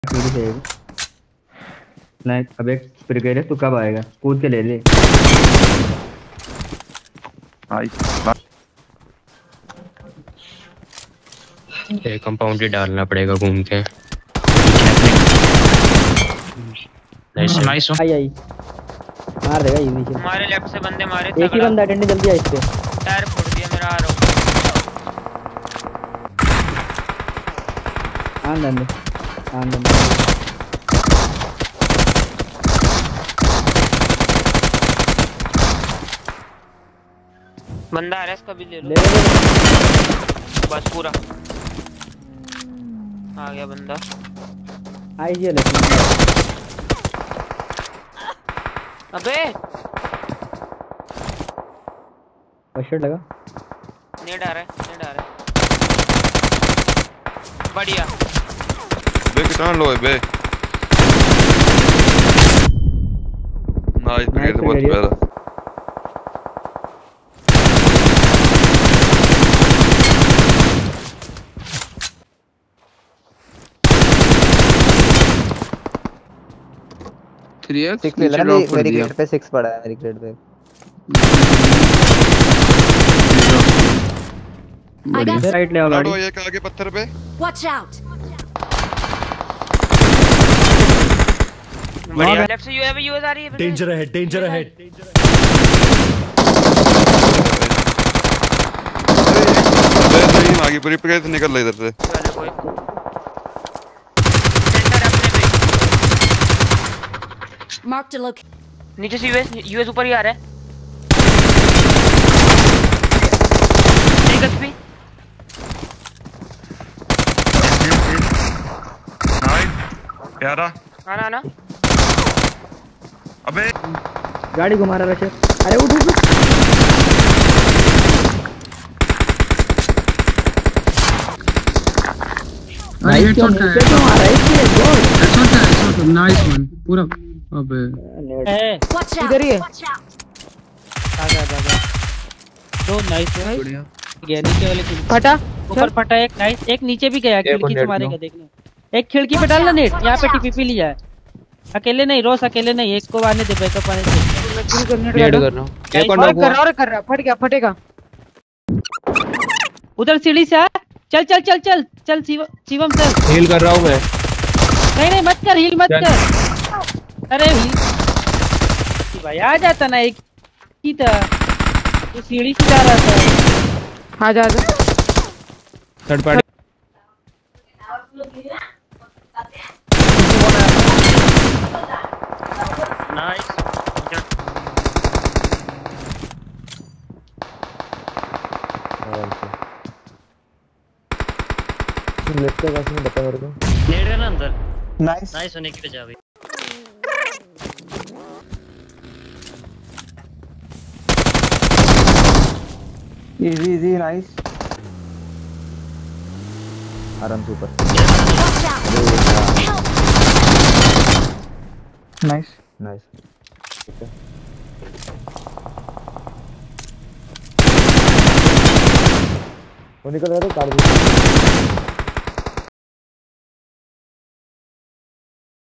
सीढ़ी से एक नहीं। अब एक ब्रिगेड है, तू कब आएगा? कूद के ले ले। एक कंपाउंड ही डालना पड़ेगा घूम के। नाइस। आई मार देगा ये नीचे। हमारे लेफ्ट से बंदे मारे। एक ही बंदा अटेंड जल्दी आ इस पे। टायर फोड़ दिया मेरा। आ रहा हूं। आंदन बंदा आ रहा है, इसका भी ले लो। बस पूरा आ गया बंदा। आई जी लेकिन अबे फर्स्ट लगा। नेड आ रहा है। बढ़िया। बे कितना लो है बे। नाइस ब्रिगेड, बहुत प्यारा। मेरी ग्रेड पे 6 पड़ा है। मेरी ग्रेड पे राइट ले आओ गाड़ी। एक आगे पत्थर पे। Watch out. बढ़िया। लेफ्ट से यूएवी आ रही है। Danger ahead. नहीं आगे पूरी पे से निकल रहा इधर से। Mark the location. नीचे से यूएस ऊपर ही आ रहा है। एक भी प्यारा। आना। अबे गाड़ी घुमा रहा है। अरे उठ। नाइस क्यों आ रहा है इसके? गॉड नाइस वन पूरा। अबे इधर ही है। जा दो। नाइस बढ़िया गया नीचे वाले फटा। ऊपर फटा एक। नाइस। एक नीचे भी गया, खिड़की से मारेगा देखना। एक खिड़की पे डालना नेट। यहाँ पे टीपीपी लिया है। अकेले नहीं रोस, अकेले नहीं। एक को आने दे, बैकअप आने दे। नेट कर रहा हूं। एक और कर रहा। फट गया, फटेगा। उधर सीढ़ी से आ। चल शिवम चल। हील कर रहा हूं मैं। नहीं मत कर, हील मत कर। अरे हील भाई आ जाता ना। एक ही था तो सीढ़ी से जा रहा था। आ जा थर्ड पार्टी। नाइस। लेफ्ट का कैसे बता मेरे को। नेड है ना अंदर। नाइस होने की वजह भाई। Easy nice. आराम से ऊपर। नाइस। ठीक है। वो निकल गया तो काट दो।